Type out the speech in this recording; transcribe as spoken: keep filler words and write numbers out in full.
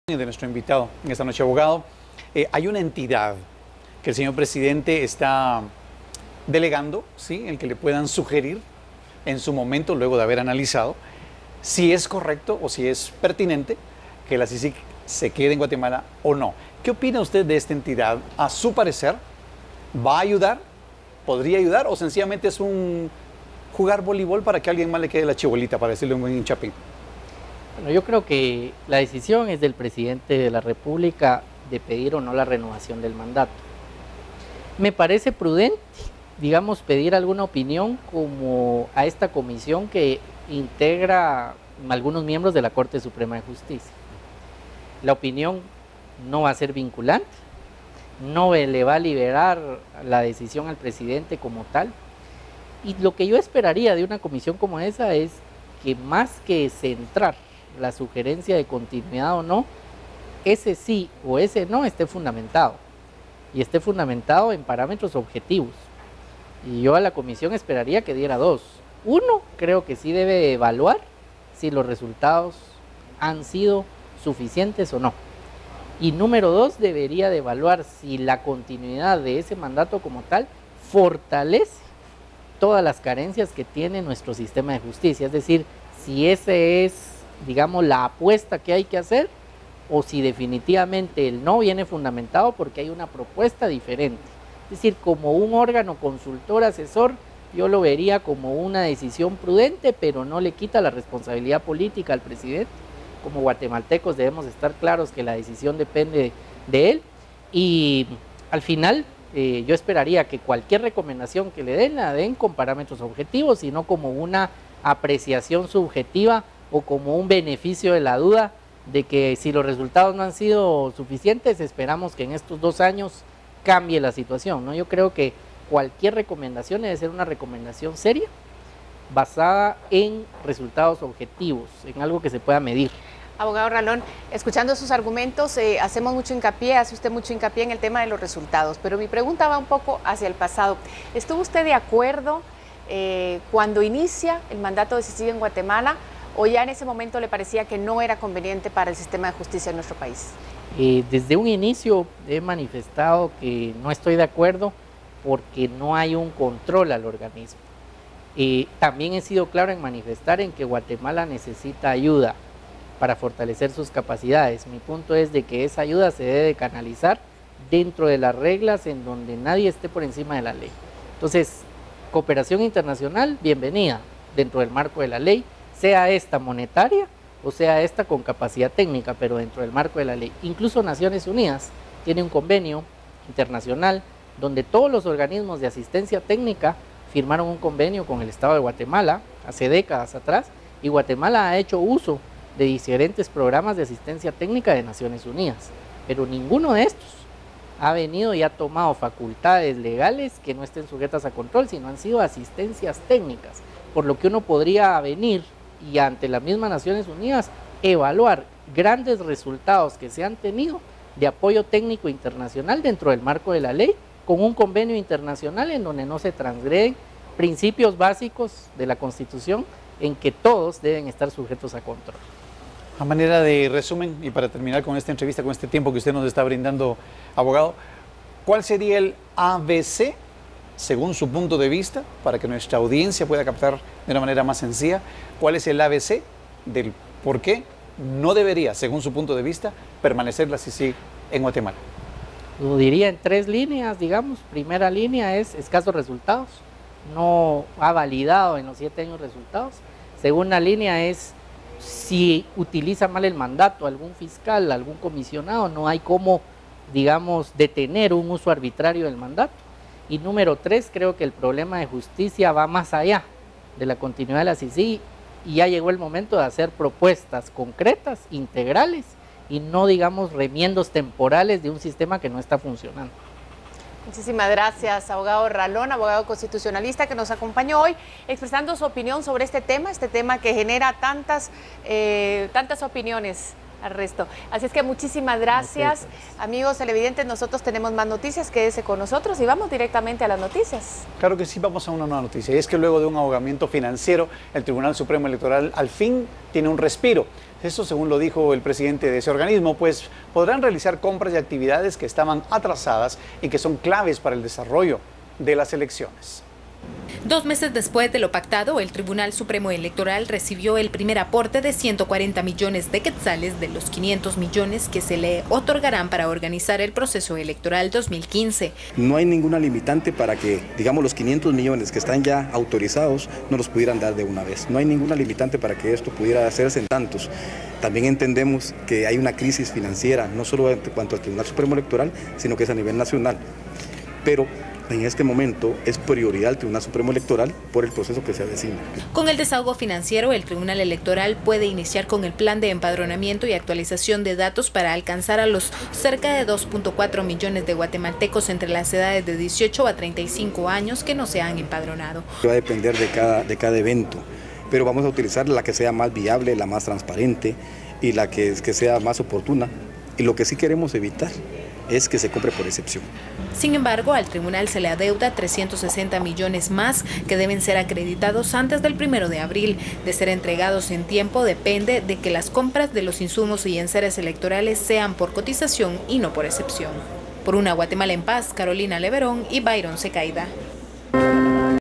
De nuestro invitado en esta noche, abogado. Eh, hay una entidad que el señor presidente está delegando, ¿sí?, el que le puedan sugerir en su momento, luego de haber analizado, si es correcto o si es pertinente que la C I C I C se quede en Guatemala o no. ¿Qué opina usted de esta entidad? A su parecer, ¿va a ayudar? ¿Podría ayudar? ¿O sencillamente es un jugar voleibol para que a alguien más le quede la chibolita, para decirle un buen hinchapín? Bueno, yo creo que la decisión es del presidente de la República de pedir o no la renovación del mandato. Me parece prudente, digamos, pedir alguna opinión como a esta comisión que integra algunos miembros de la Corte Suprema de Justicia. La opinión no va a ser vinculante, no le va a liberar la decisión al presidente como tal. Y lo que yo esperaría de una comisión como esa es que más que centrar la sugerencia de continuidad o no, ese sí o ese no esté fundamentado, y esté fundamentado en parámetros objetivos. Y yo a la comisión esperaría que diera dos. Uno, creo que sí debe evaluar si los resultados han sido suficientes o no. Y número dos, debería de evaluar si la continuidad de ese mandato como tal fortalece todas las carencias que tiene nuestro sistema de justicia. Es decir, si ese es, digamos, la apuesta que hay que hacer, o si definitivamente el no viene fundamentado porque hay una propuesta diferente. Es decir, como un órgano consultor, asesor, yo lo vería como una decisión prudente, pero no le quita la responsabilidad política al presidente. Como guatemaltecos debemos estar claros que la decisión depende de él, y al final eh, yo esperaría que cualquier recomendación que le den, la den con parámetros objetivos y no como una apreciación subjetiva o como un beneficio de la duda de que si los resultados no han sido suficientes, esperamos que en estos dos años cambie la situación, ¿no? Yo creo que cualquier recomendación debe ser una recomendación seria, basada en resultados objetivos, en algo que se pueda medir. Abogado Ralón, escuchando sus argumentos, eh, hacemos mucho hincapié, hace usted mucho hincapié en el tema de los resultados, pero mi pregunta va un poco hacia el pasado. ¿Estuvo usted de acuerdo eh, cuando inicia el mandato de C I C I C en Guatemala, o ya en ese momento le parecía que no era conveniente para el sistema de justicia en nuestro país? Eh, desde un inicio he manifestado que no estoy de acuerdo porque no hay un control al organismo. Eh, también he sido claro en manifestar en que Guatemala necesita ayuda para fortalecer sus capacidades. Mi punto es de que esa ayuda se debe canalizar dentro de las reglas, en donde nadie esté por encima de la ley. Entonces, cooperación internacional, bienvenida dentro del marco de la ley, sea esta monetaria o sea esta con capacidad técnica, pero dentro del marco de la ley. Incluso Naciones Unidas tiene un convenio internacional donde todos los organismos de asistencia técnica firmaron un convenio con el Estado de Guatemala hace décadas atrás, y Guatemala ha hecho uso de diferentes programas de asistencia técnica de Naciones Unidas, pero ninguno de estos ha venido y ha tomado facultades legales que no estén sujetas a control, sino han sido asistencias técnicas, por lo que uno podría venir y ante las mismas Naciones Unidas evaluar grandes resultados que se han tenido de apoyo técnico internacional dentro del marco de la ley, con un convenio internacional en donde no se transgreden principios básicos de la Constitución, en que todos deben estar sujetos a control. A manera de resumen, y para terminar con esta entrevista, con este tiempo que usted nos está brindando, abogado, ¿cuál sería el A B C, según su punto de vista, para que nuestra audiencia pueda captar de una manera más sencilla, cuál es el A B C del por qué no debería, según su punto de vista, permanecer la C I C I C en Guatemala? Lo diría en tres líneas, digamos. Primera línea es escasos resultados, no ha validado en los siete años resultados. Segunda línea es si utiliza mal el mandato algún fiscal, algún comisionado, no hay cómo, digamos, detener un uso arbitrario del mandato. Y número tres, creo que el problema de justicia va más allá de la continuidad de la C I C I C, y ya llegó el momento de hacer propuestas concretas, integrales, y no, digamos, remiendos temporales de un sistema que no está funcionando. Muchísimas gracias, abogado Ralón, abogado constitucionalista, que nos acompañó hoy expresando su opinión sobre este tema, este tema que genera tantas, eh, tantas opiniones al resto. Así es que muchísimas gracias, amigos televidentes. Nosotros tenemos más noticias, quédese con nosotros y vamos directamente a las noticias. Claro que sí, vamos a una nueva noticia, y es que luego de un ahogamiento financiero, el Tribunal Supremo Electoral al fin tiene un respiro. Eso según lo dijo el presidente de ese organismo, pues podrán realizar compras y actividades que estaban atrasadas y que son claves para el desarrollo de las elecciones. Dos meses después de lo pactado, el Tribunal Supremo Electoral recibió el primer aporte de ciento cuarenta millones de quetzales de los quinientos millones que se le otorgarán para organizar el proceso electoral dos mil quince. No hay ninguna limitante para que, digamos, los quinientos millones que están ya autorizados no los pudieran dar de una vez. No hay ninguna limitante para que esto pudiera hacerse en tantos. También entendemos que hay una crisis financiera, no solo en cuanto al Tribunal Supremo Electoral, sino que es a nivel nacional. Pero en este momento es prioridad el Tribunal Supremo Electoral por el proceso que se avecina. Con el desahogo financiero, el Tribunal Electoral puede iniciar con el plan de empadronamiento y actualización de datos para alcanzar a los cerca de dos punto cuatro millones de guatemaltecos entre las edades de dieciocho a treinta y cinco años que no se han empadronado. Va a depender de cada, de cada evento, pero vamos a utilizar la que sea más viable, la más transparente y la que, que sea más oportuna. Y lo que sí queremos evitar es que se compre por excepción. Sin embargo, al tribunal se le adeuda trescientos sesenta millones más que deben ser acreditados antes del primero de abril. De ser entregados en tiempo depende de que las compras de los insumos y enseres electorales sean por cotización y no por excepción. Por una Guatemala en paz, Carolina Leverón y Byron Secaida.